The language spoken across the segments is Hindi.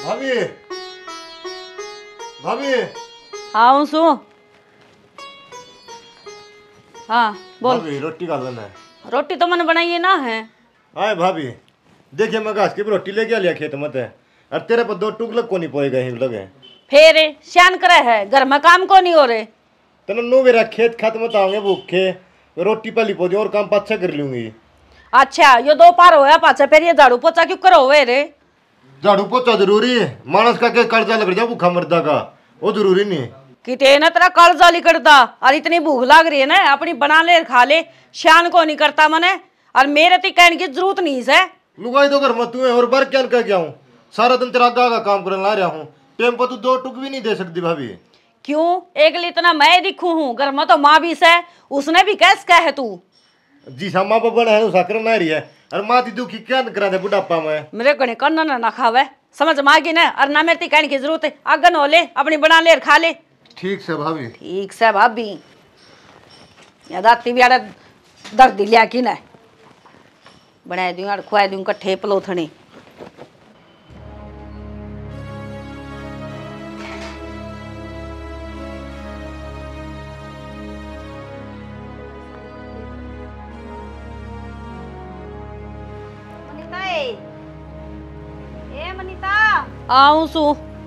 भाभी भाभी हाँ सु हाँ बोल। भाभी रोटी का लेना है। रोटी तो मैंने बनाई है ना है। आए भाभी देखिए मैं घास की रोटी लेके आ लिया खेत मत है और तेरे पर दो टुकड़े को नहीं पोएगा ही लगे फिर शान करे है घर में काम को नहीं हो रहे। तेने नो मेरा खेत खात मत आओगे भूखे रोटी पली पौधे और काम पाछा कर लूंगी। अच्छा यो दो पार होया पाछा फिर ये झाड़ू पोछा क्यों करो हुए रे। झाड़ू पोछा जरूरी है मानस का के कर्जा लग जाए भूखा मरदा का वो जरूरी नहीं किते ना तेरा कर्जा लिकड़ता और इतनी भूख लाग रही है ना अपनी बना ले खा ले शान को नहीं करता मने और मेरे तो कहने की जरूरत नहीं है। लुगाई तो घर मत तू है और बार क्या कह गया हूँ सारा दिन तेरा आगा का काम करने ला रहा हूँ टेम पर तू दो टुक भी नहीं दे सकती भाभी। क्यों एक लिए इतना मैं दिखू हूँ घर में तो माँ भी से उसने भी कैस क्या है तू जी सा माँ बाप है उसा कर ना रही है और माँ दी दुखी क्या करा दे बुढ़ापा में मेरे गणे करना ना खावे समझ में आ गई ना और ना मेरे ती कहने की जरूरत है आगन हो ले अपनी बना ले खा ले। ठीक से भाभी ठीक से भाभी याद आती भी आड़ा दर्द लिया कि ना बना दूँ और खुआ दूँ कट्ठे पलोथने। आऊं सु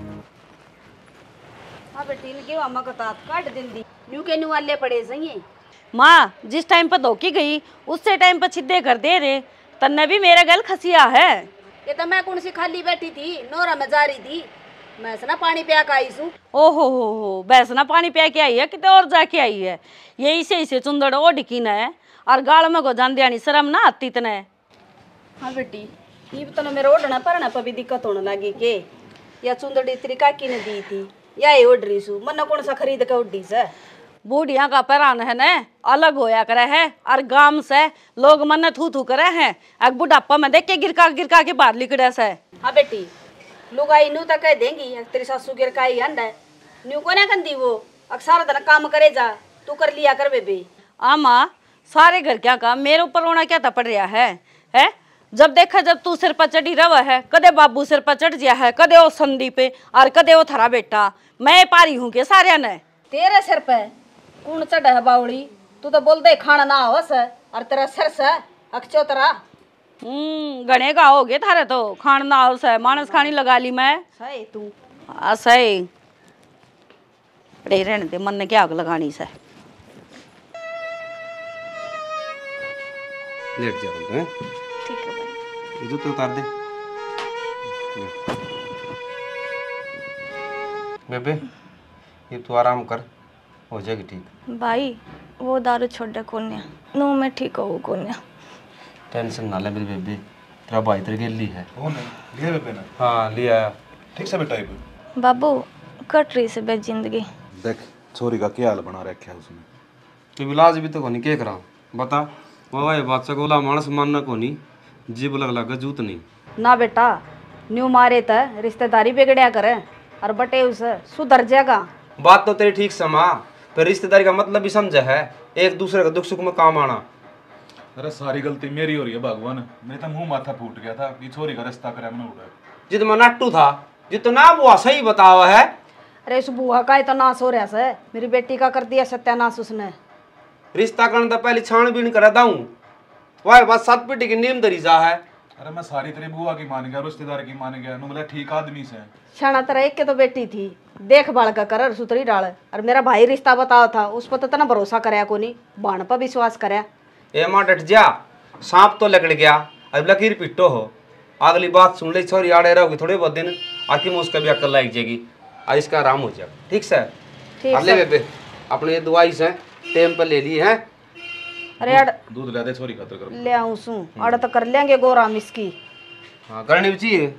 हाँ बेटी लगे अम्मा का तात काट देंदी न्यू के न्यू वाले पड़े सही माँ जिस टाइम पर धोखी गई उससे टाइम पर छिद्दे कर दे रे तन्ने भी मेरा गल खसिया है। ये तो मैं कौन सी खाली बैठी थी नोरा में जा रही थी मैं से ना पानी पिया का आई सू। ओहो हो बैसना पानी पिया के आई है किते और जाके आई है ये इसे चुंदड़ ओ डिकीन है और गाल में को जान दियानी शर्म ना आती तने। हाँ बेटी ये तो मेरे ओढ़ना परना पर भी दिक्कत होने लगी के या चुंदड़ी तेरी काकी ने दी थी या ये ओढ़ रही सू मन कौन सा खरीद के उड्डी से बूढ़िया का परान है न अलग होया करे है और गांव से लोग मन थू थू करे हैं अब बुढ़ापा में देख के गिरका के बाहर लिकड़े से। हाँ बेटी लुगाई नू तो कह देंगी तेरी सासू गिरकाई अंड है न्यू को ना कंदी वो अक्सर दिन काम करे जा तू कर लिया कर बेबी। आमा सारे घर क्या काम मेरे ऊपर रोना क्या पड़ रहा है जब देखा जब तू सिर पर चढ़ी रहा है कदे बाबू सिर पर चढ़ गया है कदे वो संदी पे और कदे वो थरा बेटा मैं पारी हूँ के सारे ने तेरे सिर पे कौन चढ़ है बावड़ी तू तो बोल दे खाना ना हो से और तेरा सिर से अक्षो तेरा गणे का हो गए थारे तो खान ना हो से मानस खानी लगा ली मैं सही तू सही पड़े रहने दे मन ने क्या आग लगानी से लेट जा हैं ठीक है भाई ये जो तो उतार दे बेबे ये तू आराम कर हो जाएगी ठीक। भाई वो दारू छोड़ दे कोन्या नो मैं ठीक हूँ कोन्या टेंशन ना ले मेरी बेबी तेरा भाई तेरे के लिए है। हो नहीं लिया बेबे ने हाँ लिया ठीक से बेटा बाबू कट रही से बे जिंदगी देख छोरी का क्या हाल बना रखा है उसने तो इलाज भी तो कोनी के करा बता वो ये बात से गोला मानस मानना कोनी जीव लग लगा जूत नहीं ना बेटा न्यू मारे त रिश्तेदारी बिगड़िया करे और बटे उसे सुधर जाएगा। बात तो तेरी ठीक समा पर रिश्तेदारी का मतलब भी समझा है एक दूसरे का दुख सुख में काम आना। अरे सारी गलती मेरी हो रही है भगवान मेरे तो मुंह माथा फूट गया था ये छोरी का रिश्ता करे मैंने उड़ा जित में नट्टू था जितना वो सही बतावा है। अरे इस बुआ का तो नाश हो रहा से मेरी बेटी का कर दिया सत्यानाश उसने। रिश्ता करने तो पहले छानबीन करा दाऊं वह बात सात पीटी की नीम दरी जा है। अरे मैं सारी तेरी बुआ की मान गया रिश्तेदार की मान गया बोला ठीक आदमी से शाना तरह एक के तो बेटी थी देखभाल का कर सुतरी डाल और मेरा भाई रिश्ता बताओ था उस पर तो इतना भरोसा कराया को नहीं बाण पर विश्वास कराया। ए माँ डट जा सांप तो लकड़ गया अब लकीर पिट्टो हो अगली बात सुन ले छोरी आड़े रहोगी थोड़े बहुत दिन आखिर में उसका भी अक्ल लाग जाएगी और इसका आराम हो जाएगा ठीक से। ले बेबे अपने दवाई से टाइम पर ले ली है। अरे यार दूध ला दे छोरी खातर कर ले आऊं सू अड़ तो कर लेंगे गोराम इसकी। हाँ करनी भी चाहिए।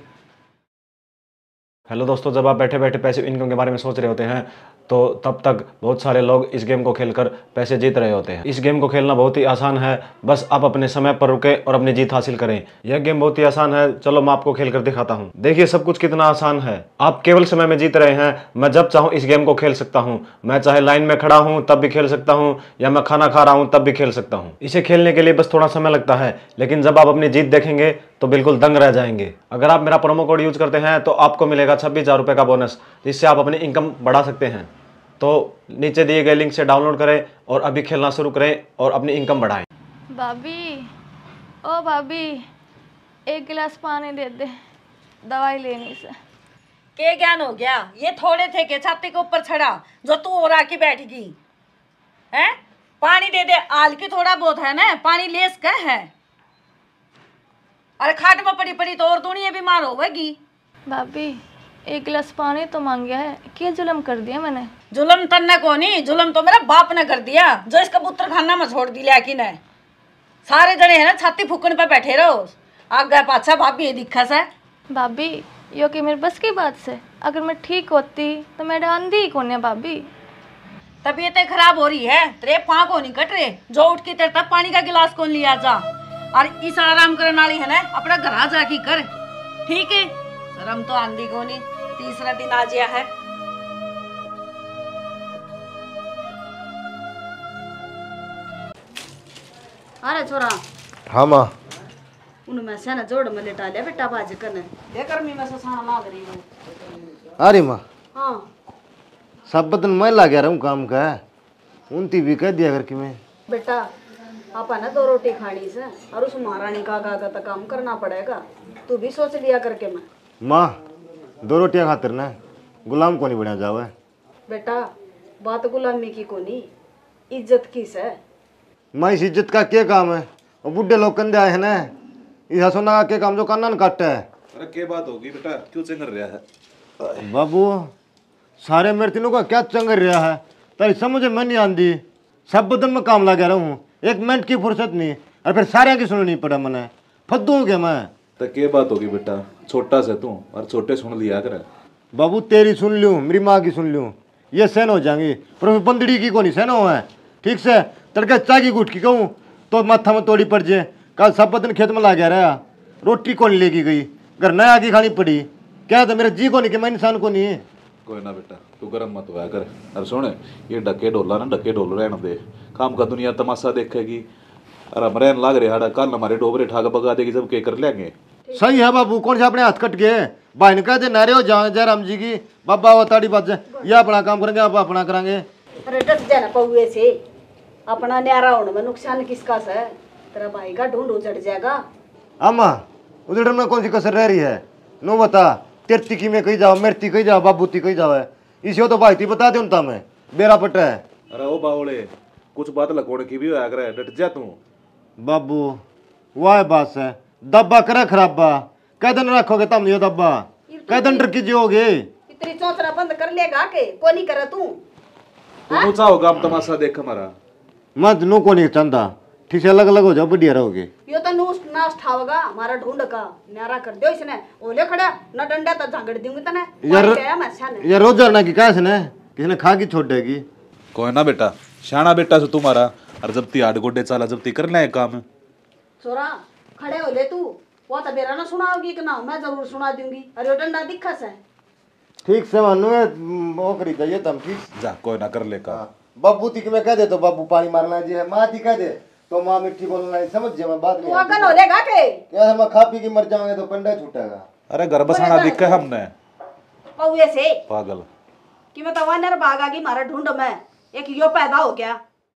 हेलो दोस्तों, जब आप बैठे बैठे पैसे इनकम के बारे में सोच रहे होते हैं तो तब तक बहुत सारे लोग इस गेम को खेलकर पैसे जीत रहे होते हैं। इस गेम को खेलना बहुत ही आसान है, बस आप अपने समय पर रुके और अपनी जीत हासिल करें। यह गेम बहुत ही आसान है, चलो मैं आपको खेलकर दिखाता हूं। देखिए सब कुछ कितना आसान है, आप केवल समय में जीत रहे हैं। मैं जब चाहूँ इस गेम को खेल सकता हूँ, मैं चाहे लाइन में खड़ा हूँ तब भी खेल सकता हूँ या मैं खाना खा रहा हूँ तब भी खेल सकता हूँ। इसे खेलने के लिए बस थोड़ा समय लगता है, लेकिन जब आप अपनी जीत देखेंगे तो बिल्कुल दंग रह जाएंगे। अगर आप मेरा प्रोमो कोड यूज करते हैं तो आपको मिलेगा 26,000 रुपये का बोनस, जिससे आप अपनी इनकम बढ़ा सकते हैं। तो नीचे दिए गए लिंक से डाउनलोड करें और अभी खेलना शुरू करें और अपनी इनकम बढ़ाएं। भाभी, ओ भाभी, एक गिलास पानी दे दे, दवाई लेनी से। के ज्ञान हो गया? ये थोड़े थे के छाती के ऊपर चढ़ा जो तू और आके बैठ गई है? पानी दे दे, आल की थोड़ा बहुत है ना, पानी लेस का है। अरे खाट में पड़ी पड़ी तो और दुनिया बीमार होगी। भाभी, एक गिलास पानी तो मांगा है, क्या जुल्म कर दिया मैंने? जुल्म तन्ने को नहीं, जुल्म तो मेरा बाप ने कर दिया जो इस कबूतर खाना में छोड़ दिया कि ने। सारे जने है ना छाती फूकने पे बैठे रहो, आगे पाछा भाभी ये दिखा से। भाभी, यो कि मेरे बस की बात से, अगर मैं ठीक होती तो मैं डांदी ही कौन है भाभी। तबीयतें खराब हो रही है, तेरे पाँव को नहीं कट रहे, जो उठ के तेरे तब पानी का गिलास कौन लिया जा। और इस आराम करने वाली है ना अपना घर जाके कर, ठीक है? शर्म तो आंधी को नहीं, तीसरा दिन आ गया है। अरे छोरा, हाँ माँ। उनमें से ना जोड़ में लेटा लिया बेटा बाज करने, ये गर्मी में से साना लाग रही हूँ। अरे माँ, हाँ सब बदन मैं ला गया रहूँ काम का, उनती भी कह दिया करके मैं। बेटा, आपा ना 2 रोटी खानी से और उस महारानी का तो काम करना पड़ेगा, तू भी सोच लिया करके। मैं माँ 2 रोटियाँ खातिर ना गुलाम को नहीं बना जावे। बेटा, बात गुलामी की को नहीं, इज्जत की से। माँ इस इज्जत का क्या काम है? और बुढ़े लोग कंधे आए हैं ना, इस सोना का क्या काम जो काना न काटता है। अरे क्या बात होगी बेटा, क्यों चंगर रहा है? बाबू सारे मेरे तीनों का क्या चंगर रहा है, तारी समझ में नहीं आती। सब बदन में काम लगा रहा हूँ, एक मिनट की फुर्सत नहीं, और फिर सारे की सुननी पड़ा मैंने, फद्दू हो गया मैं। तो क्या बात होगी बेटा, छोटा से तू और छोटे सुन लिया कर। बाबू तेरी सुन लूँ, मेरी माँ की सुन लूँ, ये सहन हो जाएंगी, पर बंदड़ी की को नहीं सहन हो है। ठीक से तड़के चाय की गुट की कहूँ तो माथा में तोड़ी पड़ जाए। कल सब बदन खेत में ला गया रहा, रोटी कौन लेके गई, घर नया आगे खानी पड़ी। क्या था मेरे जी को नहीं कि मैं इंसान को नहीं। कोई ना बेटा, तू गर्म मत होया कर। अरे सुन, ये डके डोला ना डके डोल रहने दे, काम का दुनिया तमाशा देखेगी। अरे हमारे लाग रहे हाड़ा, कल हमारे डोबरे ठाक बगा देगी, सब के कर लेंगे। सही है बाबू, कौन से अपने हाथ कट गए, भाई ने कह दे नारे हो जयराम जी की बाबा वो ताड़ी बात ये अपना काम करेंगे, आप अपना करेंगे। अरे डट जाना पौए से, अपना न्यारा होने में नुकसान किसका से? तेरा भाई का ढूंढ उजड़ जाएगा। अम्मा उधर में कौन सी कसर रह रही है? नो बता, तेरती की में कही जाओ, मेरती कही जाओ, बाबूती कही जाओ है, इसी तो भाई थी बता दे उनता में बेरा पट है। अरे ओ बावले, कुछ बात लकोड़ की भी होया करे, डट जा तू। बाबू वाह बात है, दब्बा करे खराबा, कै दिन रखोगे तम यो दब्बा, कै दिन डर की जियोगे। इतनी चौंचना बंद कर लेगा के को नहीं करे तू? तू चाहोगा हम तमाशा देख हमारा? मत नो को नहीं चाहता, ठीक से अलग अलग हो जाओ, बढ़िया रहोगे। यो तो नूस नाश ठावगा हमारा ढूंढ का न्यारा कर दियो इसने, ओले खड़ा न डंडा तो झांगड़ दूंगी तने यार रोज ना की कैसे ने किसने खा की छोड़ देगी। कोई ना बेटा, शाना बेटा से तुम्हारा, और जब ती आड़ गोडे चाला जब ती कर ले काम। छोरा खड़े हो ले तू, वो तो बेरा ना सुनाओगी कि ना, मैं जरूर सुना दूंगी। अरे वो डंडा दिखा से ठीक से मानो वो करी चाहिए तम ठीक जा, कोई ना कर ले काम। बाबू ती में कह दे तो बाबू पानी मारना जी है, माँ ती कह दे तो माँ मिट्टी बोलना है, समझ जे मैं बात तू नहीं अकल हो लेगा के? क्या हम खा पी के मर जाएंगे तो पंडा छूटेगा। अरे घर बसाना दिख के हमने पौए से पागल कि मैं तो वनर भागा की मारा ढूंढ में एक यो पैदा हो गया।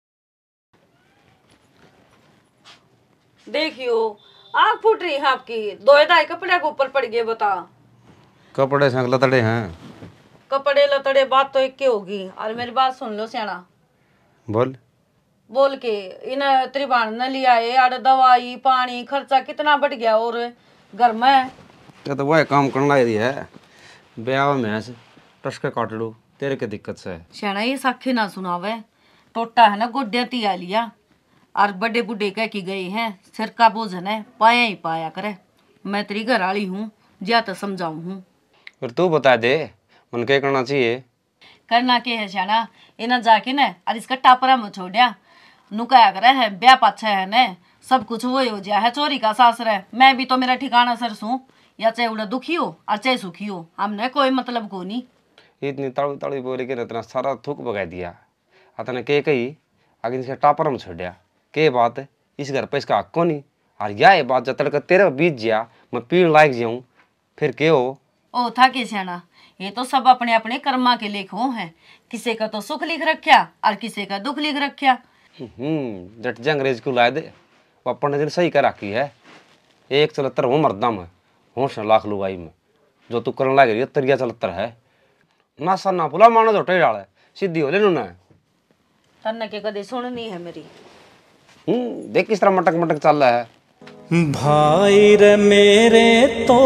देखियो आँख फूट रही है आपकी, 2 कपड़े के ऊपर पड़ गए। बता कपड़े संग लतड़े हैं, कपड़े लतड़े बात तो एक के होगी। और मेरी बात सुन लो सियाना, बोल बोल के इन त्रिभान न लिया है, और दवाई पानी खर्चा कितना बढ़ गया। और घर में तो वह काम करना ही है, ब्याह में टसके काट लो, तेरे के दिक्कत से। सियाना ये साखे ना सुनावे, टोटा है ना गोड्या तिया लिया, और बड़े बुढ़े कह के गए हैं सिर का बोझ है पाया ही पाया करे। मैं तेरी घर वाली हूँ, ज्या तो समझाऊँ हूँ। फिर तू बता दे मन क्या करना चाहिए। करना के है सियाना, इन्हें जाके न और इसका टापरा में छोड़िया नुकाया करे है, ब्याह पाछा है न सब कुछ वही हो जाए है, चोरी का सासर है। मैं भी तो मेरा ठिकाना सर सूँ, या चाहे उड़ा दुखी हो और चाहे सुखी हो, हमने कोई मतलब को नहीं। इतनी तड़ी तड़ी बोली के इतना सारा थूक बगा दिया, अतने के कही आगे इसके टापर में छोड़ दिया। के बात है, इस घर पे इसका हक को नहीं, और यह बात जब तक तेरे बीत गया मैं पीण लायक जाऊं फिर के हो। ओ था के सियाना, ये तो सब अपने अपने कर्मा के लेखों हैं। किसी का तो सुख लिख रखा और किसी का दुख लिख रखा। जट जे अंग्रेज को लाए दे वो अपन ने सही कर रखी है। एक 74 हूँ मरदा में होश लाख लुगाई में जो तू करने लग रही है तरिया 74 है ना सा ना पुला मानो झोटे डाले सीधी हो ले नु ना तन्ने के कदे सुननी है मेरी। देख किस तरह मटक मटक चल रहा है। भाई रे मेरे तो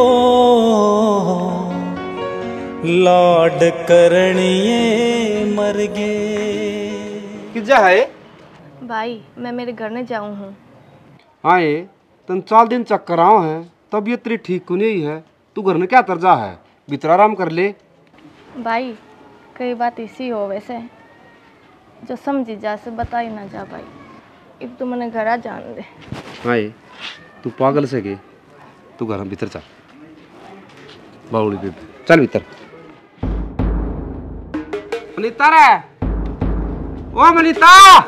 लाड करनिए मर गए। किजा है भाई मैं मेरे घर में जाऊँ हूँ। हाँ ये तन 4 दिन चक्कर आओ है तबीयत तेरी ठीक को नहीं है। तू घर में क्या तरजा है भीतर आराम कर ले। भाई कई बात इसी हो वैसे जो समझी जा से बता ही ना जा भाई। अब तू मैंने घर आ जान दे। हाँ ये तू पागल से गए तू घर में भीतर चल बाउली बेबी चल भीतर। मनीता रे ओ मनीता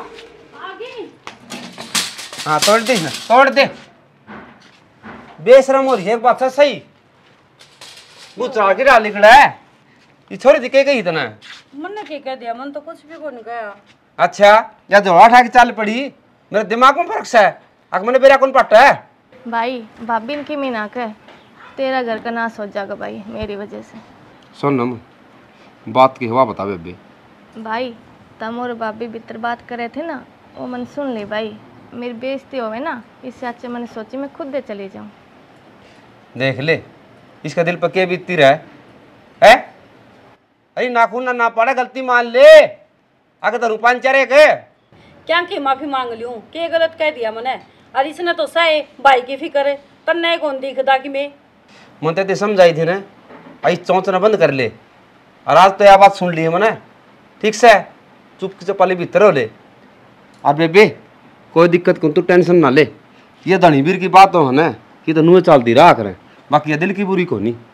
हाँ तोड़ दे ना तोड़ दे बेशरम हो रही है एक बात सही वो चाह के डाल निकला है ये छोरी दिखे गई इतना मन ने कह दिया मन तो कुछ भी को नहीं गया। अच्छा या जोड़ा उठा के चाल पड़ी मेरे दिमाग में फर्क है अक मैंने बेरा कौन पट्टा है। भाई भाभी इनकी मीना कर तेरा घर का नाश हो जाएगा भाई मेरी वजह से। सुन नम बात की हवा बता बेबे। भाई तम और भाभी भीतर बात करे थे ना वो मन सुन ली भाई मेरी बेइज्जती होवे ना इससे अच्छा मैंने सोची मैं खुद दे चली जाऊँ। देख ले इसका दिल पक्के बीतती रहा है? अरे नाखून ना पड़े गलती मान ले अगर तो रूपांचरे के क्या की माफी मांग लूं के गलत कह दिया मैंने और इसने तो सहे भाई की फिक्र तन्ने कौन दिखदा कि मैं ते समझाई थी ना आई चौंचना बंद कर ले और आज तो यह बात सुन ली है मैंने ठीक से चुप चपाली भीतर हो ले। और बेबे कोई दिक्कत को तू टेंशन ना ले ये धनीवीर की बात तो है ना कि तो नुए चलती रहा करें बाकी ये दिल की बुरी को नहीं।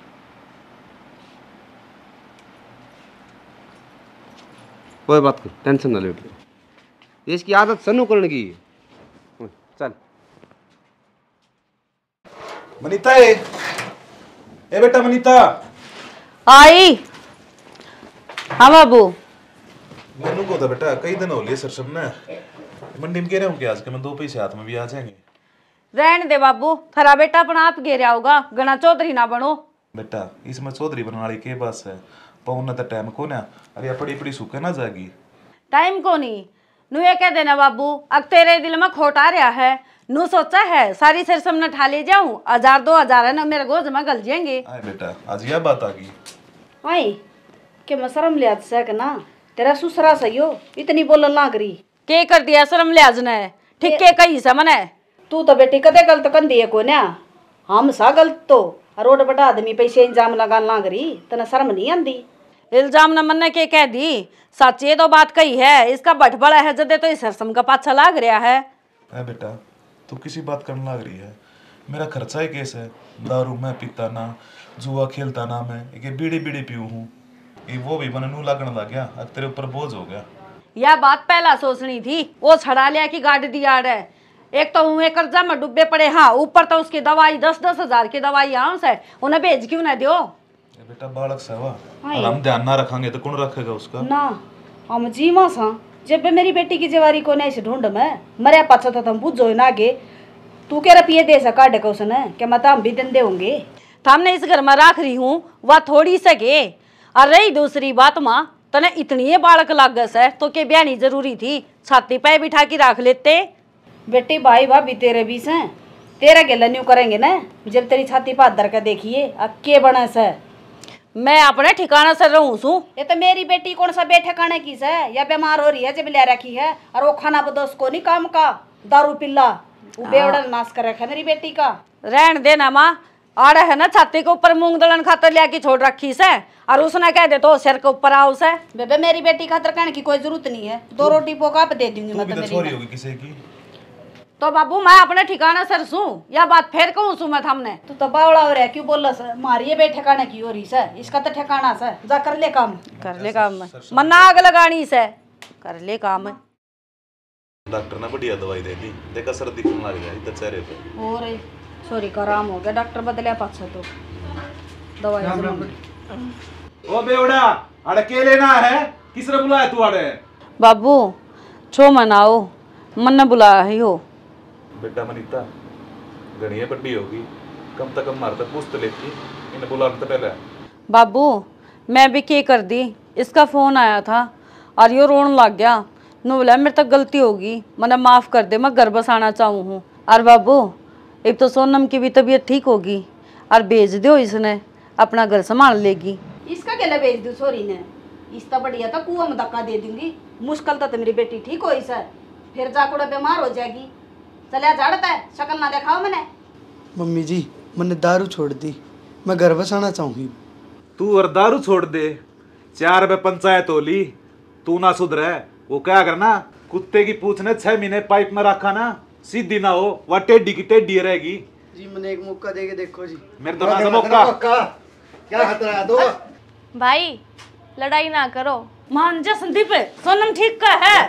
कोई बात को टेंशन ना ले इसकी आदत सन्नू करने की चल। मनीता ए बेटा मनीता आई। हाँ बाबू मैनू को था बेटा कई दिन हो लिए सरसम ने मंडी में कह रहा हूँ कि आज के मैं 2 पैसे हाथ में भी आ जाएंगे। रहने दे बाबू थारा बेटा अपना आप घेरा होगा गणा चौधरी ना बनो। बेटा इसमें चौधरी बनने वाली के बस है पौना तो टाइम को ना अरे पड़ी पड़ी सूखे ना जाएगी टाइम को नहीं नू ये कह देना बाबू अब तेरे दिल में खोट आ रहा है नू सोचा है सारी सरसम न ठा ले जाऊं 1000-2000 है ना मेरे गोद में गल जाएंगे। आए बेटा आज यह बात आ गई आई के मैं शर्म लिया सक ना तेरा सुसरा सही हो इतनी बोलन लाग रही के कर दिया शर्म लिहाज ने ठीक के कही सा मने तू तो बेटी कदे गलत कर दिए को ना हम सा गलत तो रोड बटा आदमी पैसे इंजाम लगा लाग रही तना शर्म नहीं आंदी। इल्जाम न मन के कह दी सच ये तो बात कही है इसका बटबड़ा है जदे तो इस सरसम का पाछा लाग रहा है। बेटा तू किसी बात करने लग रही है मेरा खर्चा ही केस है दारू मैं पीता ना जुआ खेलता ना मैं एक बीड़ी बीड़ी पीऊ हूँ ये वो भी बननू लगने लग गया अब तेरे ऊपर बोझ हो गया। यह बात पहला सोचनी थी वो छड़ा लिया कि गाड़ दिया है एक तो हुए कर्जा में डूबे पड़े हाँ ऊपर तो उसकी दवाई 10-10 हजार की दवाई आउंस है उन्हें भेज क्यों ना दो। बेटा बालक सेवा और हम ध्यान ना रखेंगे तो कौन रखेगा उसका ना हम जीवा सा जब मेरी बेटी की जवारी को नहीं से ढूंढ में मरे पाछा तो तुम बुझो ना आगे तू कह रहा दे सका डेको उसने क्या मत हम भी दंदे होंगे हमने इस घर में रख रही हूँ वह थोड़ी सके और रही दूसरी बात माँ तने इतनी बालक लागस है तो के ब्यानी जरूरी थी छाती पे बिठा के रख लेते। बेटी भाई भाभी तेरे बीच हैं तेरा गेला न्यू करेंगे ना जब तेरी छाती पर दर का देखिए अब के बना से मैं अपने ठिकाना से रहूं सू। ये तो मेरी बेटी कौन सा बेठिकाने की है या बीमार हो रही है जब ले रखी है और वो खाना बदोस को नहीं काम का दारू पिल्ला वो बेवड़ा नाश कर रखा है मेरी बेटी का। रहन देना माँ आड़ा है ना छाती के ऊपर मूंग दलन खातर लिया की छोड़ रखी से और उसने कह दे तो सिर के ऊपर आओ से बेबे मेरी बेटी खातर कहने की कोई जरूरत नहीं है 2 रोटी पोका पे दे दूंगी मतलब छोरी होगी किसी की तो बाबू मैं अपने ठिकाना सर सू या बात फेर कहूँ सू मैं हमने तू तो बावड़ा हो रहा है क्यों बोल सर मारिए बे ठिकाने की हो रही से इसका तो ठिकाना से जा कर ले काम मन आग लगानी से कर ले काम। डॉक्टर ने बढ़िया दवाई दे दी, देखा सर दिखने लग गया इधर चेहरे पे। और सॉरी का आराम हो गया, डॉक्टर बदलिया पाछा तो दवाई ओ बेवड़ा अड़के लेना है, किसने बुलाया तू आड़े? बाबू छो मनाओ, मन ने बुलाया ही हो। बेटा मनीता गणिया बड्डी होगी, कम से कम मारता पूछ तो लेती, इन्हें बुलाने तो पहले। बाबू मैं भी क्या कर दी, इसका फोन आया था और यो रोन लग गया। नो बोला मेरे तक गलती होगी, मना माफ कर दे, मैं घर बसाना चाहूँ हूँ। और बाबू एक तो सोनम की भी तबीयत ठीक होगी और भेज दो, इसने अपना घर संभाल लेगी। इसका क्या भेज दू सोरी ने, इसका बढ़िया था कुआं में धक्का दे दूंगी। मुश्किल तो मेरी बेटी ठीक हो सर, फिर जाकर बीमार हो जाएगी। चलिया झाड़ता है, शक्ल ना दिखाओ मैंने। मम्मी जी मैंने दारू छोड़ दी, मैं घर बसाना चाहूँगी। तू और दारू छोड़ दे, 4 रुपए पंचायत हो ली, तू ना सुधरे। वो क्या करना, कुत्ते की पूछ ने 6 महीने पाइप में रखा ना, सीधी ना हो, वह टेढ़ी की टेढ़ी रहेगी। जी मैंने एक मौका दे के देखो जी। मेरे तो ना मौका क्या खतरा है दो भाई लड़ाई ना करो। मान जा संदीप, सोनम ठीक का है।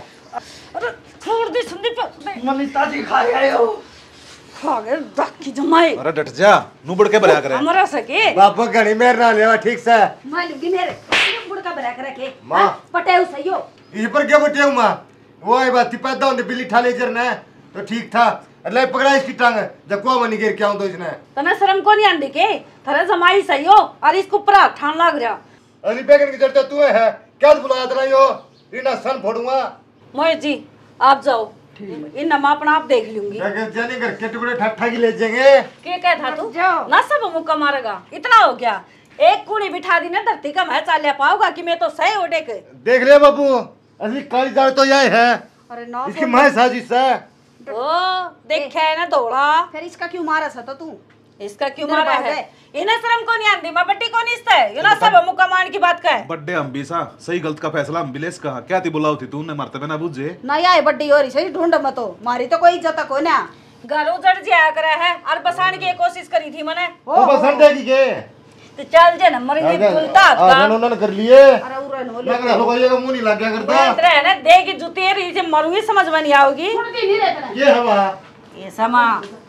अरे छोड़ दे संदीप। मनीता जी खा गए हो। खा गए बाकी जमाई। अरे डट जा, नुबड़ के भरा करे। हमारा सके बापा घड़ी मेर ना लेवा ठीक से। मालूम भी मेरे बुड़का बना कर रखे माँ पटे सही हो। इस पर क्या बटे हूँ माँ, वो आई बात थी पैदा होने बिल्ली ठाले जरना तो ठीक था, अल्लाह पकड़ा इसकी टांग जब को मनी गिर के आऊं तो इसने। तना शर्म को नहीं आंदी के, थारे जमाई सही हो और इसको ऊपर ठान लग रहा। अली बैगन की जड़ता तू है, क्या बुलाया तेरा यो, इना सन फोड़ूंगा। मोहित जी आप जाओ, इन नमा अपना आप देख लूंगी। जाने घर के टुकड़े ठट्ठा की ले जाएंगे। क्या कह था तू, ना सब मुक्का मारेगा, इतना हो गया। एक कुड़ी बिठा दी ना धरती का मैं चाल पाऊंगा कि मैं तो सही उड़े के। देख ले बाबू, असली काली दाल तो यही है। अरे ना इसकी मां साजिश है। ओ देखे है ना दौड़ा, फिर इसका क्यों मारा सा तो तू? इसका क्यों मारा है? इन्हें शर्म को नहीं आंदी, मैं बट्टी को नहीं इसता है। ये ना सब मुक्का मान की बात का है। बड्डे हम भी सा सही गलत का फैसला हम बिलेस कहा, क्या थी बुलाओ थी तूने मारते में ना बुझे। ना यार बड्डी हो रही सही ढूंढ मत हो, मारी तो कोई इज्जत को ना। घर उजड़ जाया करा है और बसाने की कोशिश करी थी मैंने। वो बसन देगी के तो चल जे नंबर ये खुलता का उन्होंने कर लिए। अरे उरन हो ले मैं लोगों ये का मुंह नहीं लग गया करता। इधर है ना देगी जूती रही जे मरूंगी समझ में नहीं आओगी। छुड़ती नहीं रहता ये हवा ये समा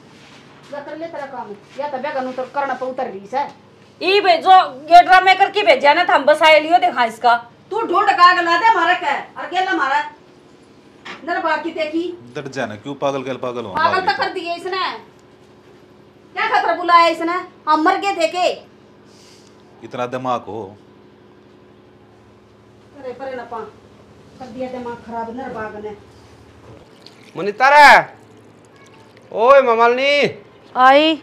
कर ले तेरा काम या तब बेगन उतर करना पे उतर रही है। ई भेजो ये ड्रामे करके भेजा ना, हम बसाए लियो देखा इसका। तू ढूंढ का ला दे मारा क्या और अकेला मारा नर बाकी देखी। डट जाना क्यों, पागल के पागल हो। पागल तो कर दिए इसने, क्या खतरा बुलाया इसने, हम मर गए थे के। इतना दिमाग हो। अरे परे ना पा कर दिया दिमाग खराब नर बाग ने। मनीता रे, ओए ममालनी आई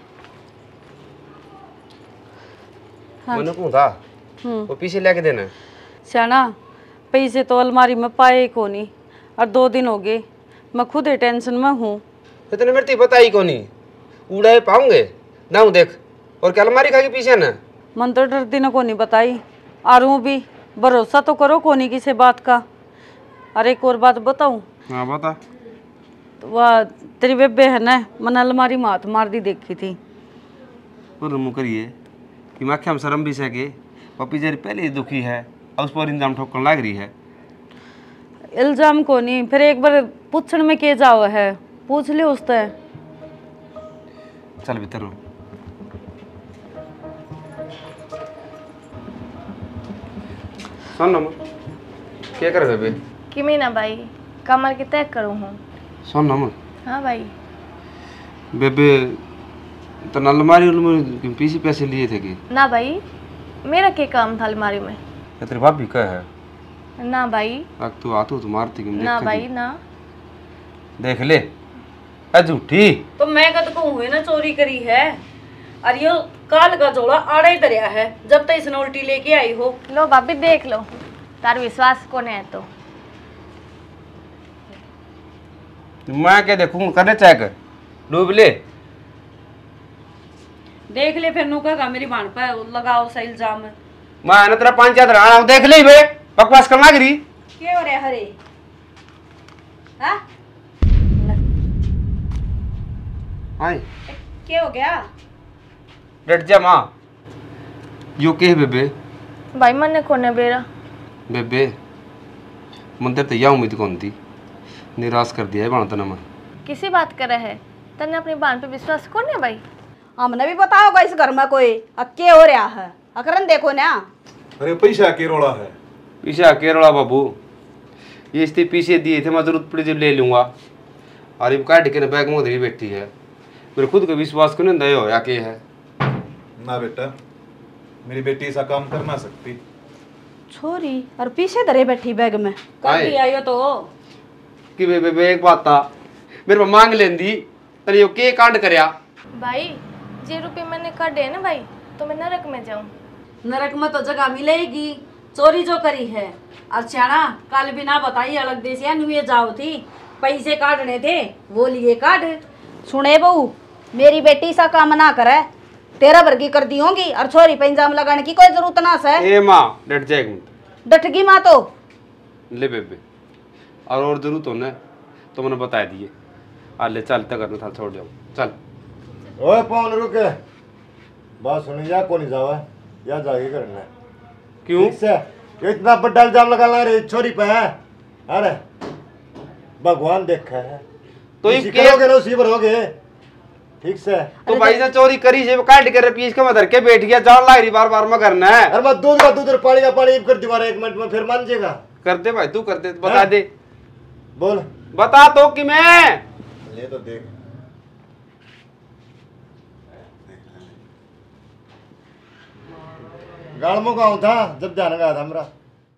मैंने कौन था वो पीछे लेके देना। श्याना पैसे तो अलमारी में पाए को नहीं और 2 दिन हो गए, मैं खुद ही टेंशन में हूँ। इतने मेरे बताई को नहीं, उड़ाए पाऊंगे दाऊ देख। और क्या अलमारी खा के पीछे ना, मन तो डरती ना को नहीं बताई और हूँ भी भरोसा तो करो को नहीं किसी बात का। अरे एक और बात बताऊँ? हाँ बता। तो वह तेरी बेबे है ना, मन अलमारी में हाथ मार दी देखी थी। और मुँह करिए कि मैं हम शर्म भी सके, पपी जरी पहले ही दुखी है और उस पर इंजाम ठोकने लग रही है। इल्जाम को नहीं, फिर एक बार पूछने में के जाओ है, पूछ लियो उससे। चल भीतर रो। सुन ना क्या कर बेबे? कि मैं ना भाई कमर के तय करूँ हूँ। सुन ना हाँ भाई बेबे तो अलमारी पीछे पैसे लिए थे कि ना भाई, मेरा क्या काम था अलमारी में? तेरे बाप भी कह है ना भाई। अब तू आतू तो मारती कि ना भाई ना। देख ले झूठी। तो मैं कद को हुए ना चोरी करी है और ये काल का जोड़ा आड़े दरिया है जब तक इसने उल्टी लेके आई हो। लो भाभी देख लो, तार विश्वास को नहीं है तो मैं क्या देखूं, करने चेक डूब ले। देख ले फिर नुका का मेरी भान पे लगाओ सा इल्जाम है। मैं ना तेरा 5 राणा देख ले बे, बकवास करना गिरी। क्या हो रहा हरे? हाँ हाय क्या हो गया? डट जा माँ। यो के है बेबे? भाई मन ने कोने बेरा बेबे मंदिर तो यह उम्मीद कौन थी, निराश कर दिया है बाण तना मैं। किसी बात करे है तने अपनी बान पे विश्वास करने भाई। हमने भी पता होगा इस घर में कोई अक्के हो रहा है, अकरन देखो ना। अरे पैसा के रोड़ा है, पीछे केरला बाबू, ये इसके पीछे दिए थे, मैं जरूरत पड़ी जब ले लूंगा। और ये काट के बैग में धरी बैठी है, मेरे खुद का विश्वास को नहीं दया होया के है ना बेटा, मेरी बेटी ऐसा काम कर ना सकती। छोरी और पीछे धरे बैठी बैग में कर दिया यो तो कि बे एक बात था, मेरे पे मांग लेंदी तने यो के कांड करया। भाई जे रुपये मैंने काटे है ना भाई, तो मैं नरक में जाऊं। नरक में तो जगह मिलेगी, चोरी जो करी है। अर्चना कल बिना बताई अलग देश या नुए जाओ थी, पैसे काटने थे वो लिए काट। सुने बहू, मेरी बेटी सा काम ना करे, तेरा वर्गी कर दी होगी और छोरी पे इंजाम लगाने की कोई जरूरत ना है। ए माँ डट जाए एक मिनट। डटगी माँ तो ले बेबे, और जरूरत हो ना तो मैंने बता दिए। आ ले चल तक करना था, छोड़ जाओ चल। ओए पौन रुके, बात सुनी जा कौन जावा या जाके करना है। क्यों ठीक से ये इतना बड़ा इल्जाम लगाना रे छोरी पे है? अरे भगवान देखा है, तो इसी करोगे ना उसी भरोगे। ठीक से तो भाई ने चोरी करी से काट के रुपये इसके मदर के बैठ गया, जान लाई बार बार में करना है। अरे मैं दूध का दूध और पानी का पानी कर दूंगा 1 मिनट में, फिर मान जाएगा। कर दे भाई, तू कर दे, बता दे। बोल बता तो कि मैं ये तो देख, गाड़मो गाँव था जब जाने गया था हमरा।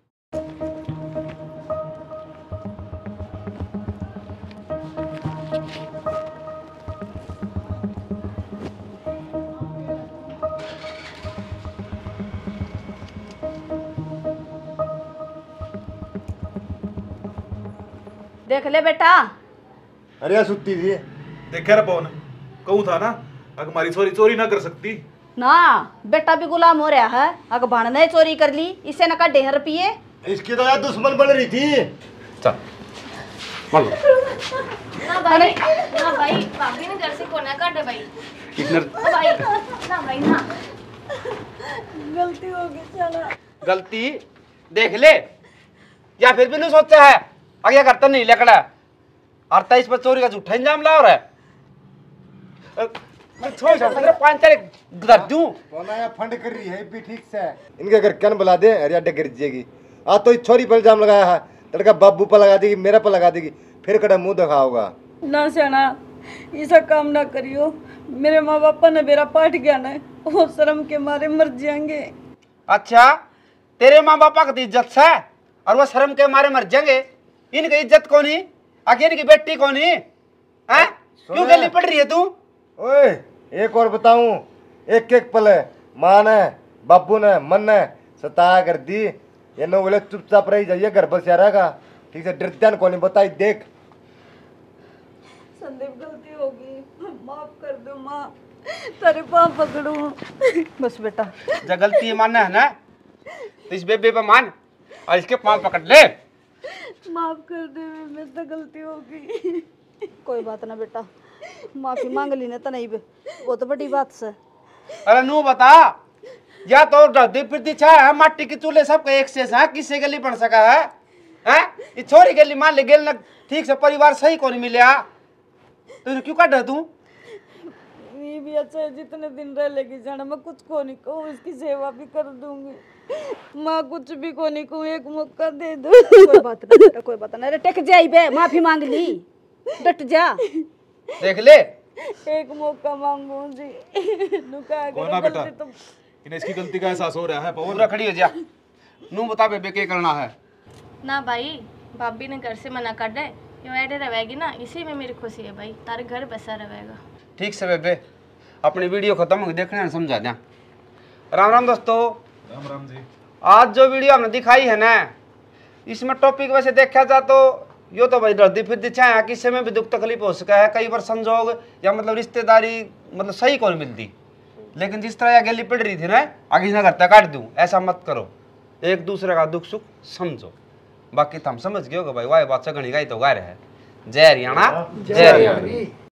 देख ले बेटा। अरे यार सुत्ती थी। देखा रे पवन, कहूँ था ना अगर हमारी चोरी चोरी ना कर सकती ना बेटा भी गुलाम हो रहा है, अगर भाण ने चोरी कर ली, इससे न काटे हैं रुपये। इसकी तो यार दुश्मन बन रही थी। चल मान लो ना भाई भाभी ने घर से कोना काटे भाई। कितने भाई ना भाई ना, गलती हो गई चला। गलती देख ले, या फिर भी नहीं सोचा है आगे करता नहीं लकड़ा और 23 पर चोरी का झूठा इंजाम ला रहा है। मैं छोड़ तेरे 5-4 गुजर दूं। बोला फंड कर रही है भी ठीक से। इनके घर कन बुला दे, अरे अड्डे गिर जाएगी। आज तो इस छोरी पर इल्जाम लगाया है, लड़का बाबू पर लगा देगी, मेरा पर लगा देगी, फिर कड़ा मुंह दिखाओगा ना सेना, ऐसा काम ना करियो। मेरे माँ बापा ने मेरा पाठ ज्ञान है, वो शर्म के मारे मर जाएंगे। अच्छा तेरे माँ बापा की इज्जत है और वो शर्म के मारे मर जाएंगे? इनकी इज्जत कौन है? आखिर इनकी बेटी कौन है? क्यों गली पड़ रही है तू? ओए एक और बताऊं, एक एक पल माँ ने बाबू ने मन ने सताया कर दी, ये नो बोले चुपचाप रही जाइए, घर पर से रहेगा। ठीक से डरत्यान कौन बताई देख। संदीप गलती होगी, माफ कर दो माँ, तेरे पाँव पकड़ूं। बस बेटा, जब गलती है मानना है ना तो इस बेबे पे मान और इसके पाँव पकड़ ले। माफ कर दे, मेरे से गलती होगी। कोई बात ना बेटा, माफी मांग ली ना तो नहीं बे, वो तो बड़ी बात से। अरे नू बता, या तो डरती फिरती छा माटी के चूल्हे सब एक से किससे गली बन सका है? ये छोरी गली मान ले गेल ना, ठीक से परिवार सही कौन मिले तो क्यों काट तू? ये भी अच्छा है, जितने दिन रह लेगी जाना, मैं कुछ को नहीं कहूँ, इसकी सेवा भी कर दूंगी। माँ कुछ भी को नहीं कहूँ, एक मौका दे दो। कोई बात ना बेटा, कोई बात ना। अरे टेक जाई बे, माफी मांग ली, डट जा। देख ले, एक मौका मांगू जी। नुका कौन ना बेटा, इन्हें इसकी गलती का एहसास हो रहा है। पवन पूरा खड़ी हो जा, नू बता बेबे क्या करना है? ना भाई भाभी ने घर से मना कर दे, यो ऐडे रहेगी ना, इसी में मेरी खुशी है भाई, तारे घर बसा रहेगा। ठीक से बेबे, अपनी वीडियो खत्म हो देखने समझा दें। राम राम दोस्तों, राम राम जी। आज जो वीडियो हमने दिखाई है ना, इसमें टॉपिक वैसे देखा जाए तो यो तो भाई डरती फिरती छाया, किसी में भी दुख तकलीफ हो सका है, कई बार संजोग या मतलब रिश्तेदारी मतलब सही कौन मिलती, लेकिन जिस तरह यह गली पड़ रही थी ना, आगे ना करता काट दूं, ऐसा मत करो, एक दूसरे का दुख सुख समझो। बाकी तो हम समझ गए होगा भाई, वाह बात से गणी गाई तो गा रहे हैं। जय हरियाणा, जय हरियाणा।